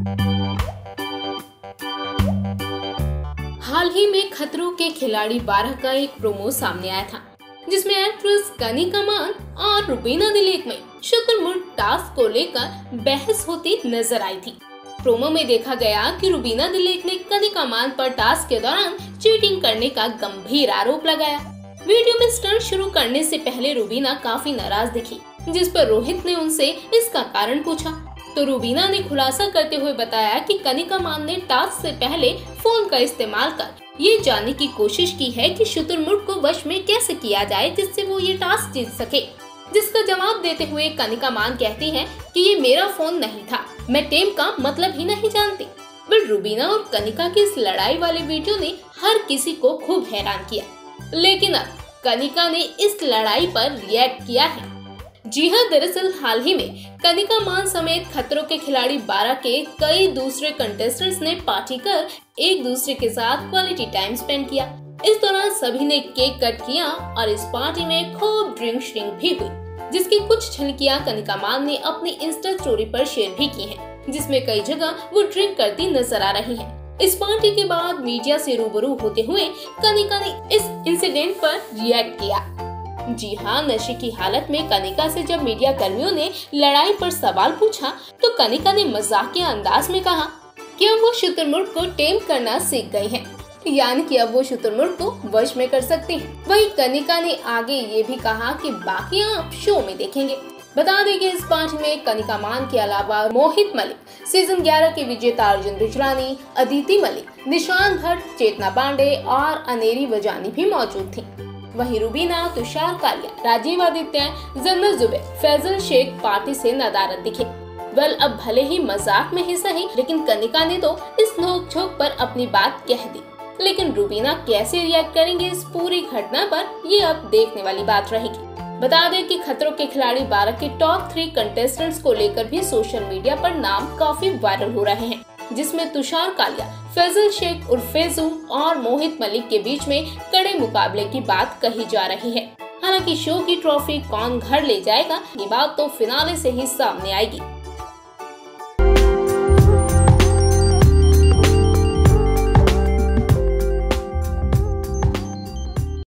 हाल ही में खतरों के खिलाड़ी 12 का एक प्रोमो सामने आया था, जिसमें एक्ट्रेस कनिका मान और रुबीना दिलीप में शुतुरमुर्ग टास्क को लेकर बहस होती नजर आई थी। प्रोमो में देखा गया कि रुबीना दिलीप ने कनिका मान पर टास्क के दौरान चीटिंग करने का गंभीर आरोप लगाया। वीडियो में स्टंट शुरू करने से पहले रुबीना काफी नाराज दिखी, जिस पर रोहित ने उनसे इसका कारण पूछा तो रुबीना ने खुलासा करते हुए बताया कि कनिका मान ने टास्क से पहले फोन का इस्तेमाल कर ये जानने की कोशिश की है कि शुतुरमुर्ग को वश में कैसे किया जाए जिससे वो ये टास्क जीत सके। जिसका जवाब देते हुए कनिका मान कहती है कि ये मेरा फोन नहीं था, मैं टेम का मतलब ही नहीं जानती। बट रुबीना और कनिका की इस लड़ाई वाले वीडियो ने हर किसी को खूब हैरान किया, लेकिन अब कनिका ने इस लड़ाई पर रिएक्ट किया है। जी हाँ, दरअसल हाल ही में कनिका मान समेत खतरों के खिलाड़ी 12 के कई दूसरे कंटेस्टेंट्स ने पार्टी कर एक दूसरे के साथ क्वालिटी टाइम स्पेंड किया। इस दौरान सभी ने केक कट किया और इस पार्टी में खूब ड्रिंक श्रिंक भी हुई, जिसकी कुछ झलकियां कनिका मान ने अपनी इंस्टा स्टोरी पर शेयर भी की हैं, जिसमें कई जगह वो ड्रिंक करती नजर आ रही हैं। इस पार्टी के बाद मीडिया से रूबरू होते हुए कनिका ने इस इंसिडेंट पर रिएक्ट किया। जी हाँ, नशे की हालत में कनिका से जब मीडिया कर्मियों ने लड़ाई पर सवाल पूछा तो कनिका ने मजाकिया अंदाज में कहा कि अब वो शुतुरमुर्ग को टेम करना सीख गई हैं, यानी कि अब वो शुतुरमुर्ग को वश में कर सकती हैं। वहीं कनिका ने आगे ये भी कहा कि बाकी आप शो में देखेंगे। बता दें कि इस पार्टी में कनिका मान के अलावा मोहित मलिक, सीजन 11 के विजेता अर्जुन बिजलानी, अदिति मलिक, निशान भट्ट, चेतना पांडे और अनेरी वजानी भी मौजूद थी। वहीं रुबीना, तुषार कालिया, राजीव आदित्य, जन्नत जुबैर, फैजल शेख पार्टी से नदारद दिखे। अब भले ही मजाक में ही सही, लेकिन कनिका ने तो इस नोक-झोंक पर अपनी बात कह दी। लेकिन रुबीना कैसे रिएक्ट करेंगे इस पूरी घटना पर, ये अब देखने वाली बात रहेगी। बता दें कि खतरों के खिलाड़ी 12 के टॉप 3 कंटेस्टेंट्स को लेकर भी सोशल मीडिया पर नाम काफी वायरल हो रहे हैं, जिसमें तुषार कालिया, फैजल शेख उर्फ फैजू और मोहित मलिक के बीच में कड़े मुकाबले की बात कही जा रही है। हालांकि शो की ट्रॉफी कौन घर ले जाएगा, ये बात तो फिनाले से ही सामने आएगी।